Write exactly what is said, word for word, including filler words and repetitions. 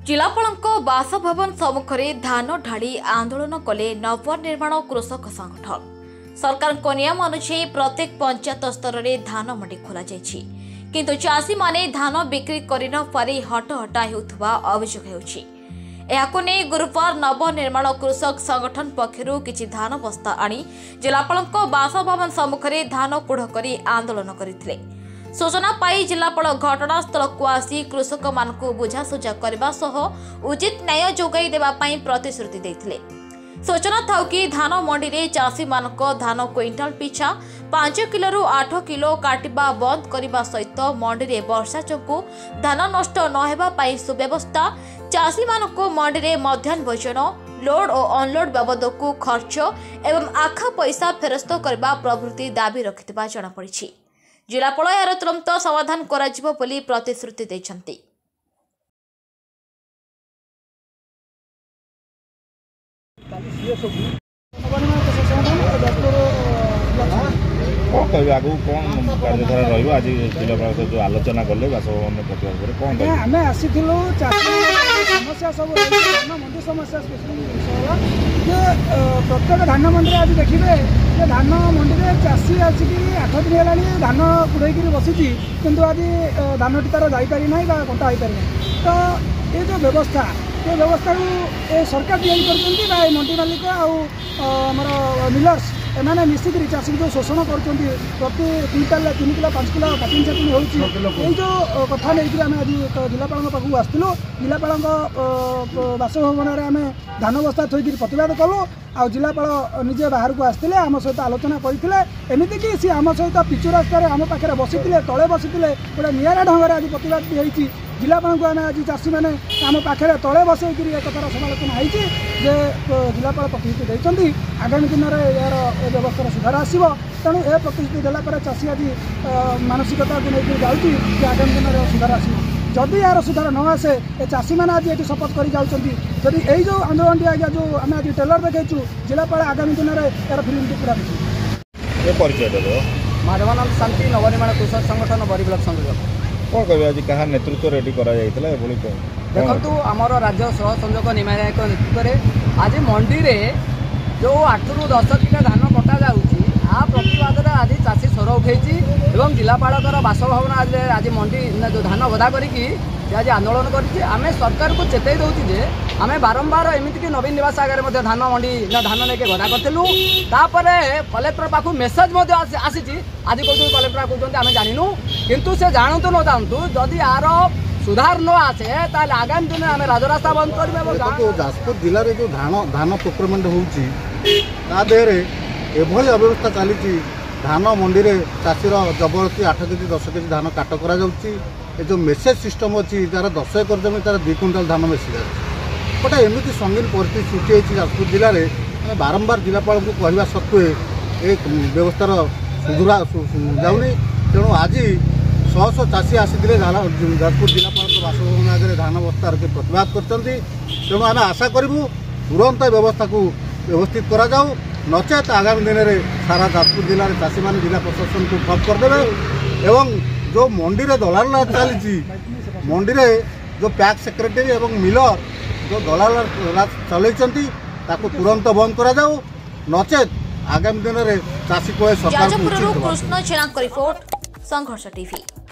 जिलापालଙ୍କ बासभवन सम्मुखरे धान ढाड़ी आंदोलन कले नवनिर्माण कृषक संगठन। सरकार को नियम अनुसार प्रत्येक पंचायत स्तर में धान मंडी खोल किंतु चाषी माने धान बिक्री कर न पारि हटहटा हेउथुबा अभियोग हेउछि। एहाको नै गुरुवार नवनिर्माण कृषक संगठन पक्षरु किछि धान बस्ता आनी जिलापालଙ୍କ बासभवन सम्मुखरे धान कुढ़ करी आंदोलन करथिले। सूचना पाई जिलापाल घटनास्थल को आसी कृषक मानकु बुझासुझा करबा सह उचित न्याय जोगाई देबा पई प्रतिश्रुति देथिले। सूचना थाउ कि धान मंडी रे चाषी मानक धान क्विंटाल पिछा पांच किलो रु आठ किलो काटिबा बंद करबा सहित मंडी रे वर्षा चकु धान नष्ट न हेबा पई सुव्यवस्था, चाषी मानक मंडी रे मध्याह्न भोजन, लोड और अनलोड बाबदकु खर्च एवं आखा पैसा फेरस्त करबा प्रभृति दाबी रखिथिबा जणा पड़िछि। जिलापाल यार तुरंत समाधान कराजिबो बोली प्रतिश्रुति दैछन्ति। कौन कह आगे कौन कार्यधारा रही आज जिलापाल जो आलोचना कले बासभवन प्रतिवाद कौन आम आसी समस्या सब मंडी समस्या प्रत्येक धान मंडी आज देखिए धान मंडी में चाषी आसिक आठ दिन है धान कुड़े बसी किंतु आज धान टी तार जापारी ना कंटा हो पारि तो ये जो व्यवस्था ये व्यवस्था को सरकार तैयारी कर मंडी मालिक आमर मिलर्स एमाने मिसिक चाषी जो शोषण कर प्रति क्विंटाल तीन किलो पाँच किलो काटिंग चाटिंग हो जो कथा नहीं आम आज जिलापाल पाखक आसलु जिलापाल बासभवन में आम धान बस्ता थोक प्रतिवाद कलु आ जिलापाल निजे बाहर को आसते आम सहित आलोचना करते एमती कि सी आम सहित पिचु रास्तार आम पाखे बसी तले बसी गोटे निरा ढंग से आज प्रतिवाद होती जिलापाल को आम आज चाषी मैंने आम पाखे तले बसई एक कथार समालोचना होती जे जिलापाल प्रतिश्रुति देते आगामी दिन में यार व्यवस्था सुधार आसो तेणु ए प्रतिश्रुति देला चाषी आज मानसिकता को लेकर जाऊँगी कि आगामी दिन में सुधार आसो जदि यार सुधार न आसे ए चाषी मैंने आज ये शपथ कर जदि यही जो आंदोलन आज्ञा जो आम आज टेलर देखु जिलापाल आगामी दिन में यार फिल्म टी पूरा परिचय माधवानंद शांति नवनिर्माण कृषक संगठन बरी ब्लक संयोजक कौन कह आज क्या नेतृत्व रेडी कर देखु आमर राज्य सह संयोजक निमा नायक नेतृत्व में आज मंडी में जो आठ रु दस किलो धान कटा जाऊँगी आ प्रतिवाद आज चाषी स्वर उठे जिलापाल बासभवन आज आज मंडी जो धान गदा करके आज आंदोलन करें सरकार को चेतई दूसरी जे आम बारंबार एमती कि नवीन निवास आगे धान मंडी धान लेके गदा करूँ कलेक्टर पाक मेसेज आसी आज कौन कलेक्टर कहते आम जानू किंतु से जानतु न जानतु जदि यार सुधार न आसे ताले आगामी दिन में राजरास्ता बंद कर जाजपुर जिले में जो धान धान प्रोक्योरमेंट होदेहरे एभली अव्यवस्था चली धान मंडी में चाषीर जबरदस्ती आठ केजी दस केजी धान काट करा जो मेसेज सिस्टम अच्छी तार दस एकर जमी तार दुई क्विंटाल धान मेसेज आए गोटे एमती संगीन परिस्थिति सृष्टि होती जाजपुर जिले में बारंबार जिलापाल को कहवा सत्वे एक व्यवस्थार सुधुरा जाऊनी तेणु आज शह शह चाषी आसी जाजपुर जिलापाल बासभवन आगे धान बस्तार के प्रतिवाद कर आम आशा करूँ तुरंत व्यवस्था को व्यवस्थित करा जाऊ नचेत आगामी दिन में सारा जाजपुर जिले में चाषी मैंने जिला प्रशासन को ठप करदे एवं जो मंडी में दलाल राज चली मंडी में जो पैक सेक्रेटरी एवं मिलर जो दलाल राज चलती तुरंत बंद करा जाऊ नचेत आगामी दिन में चाषी को सरकार कृष्ण रिपोर्ट संघर्ष टीवी।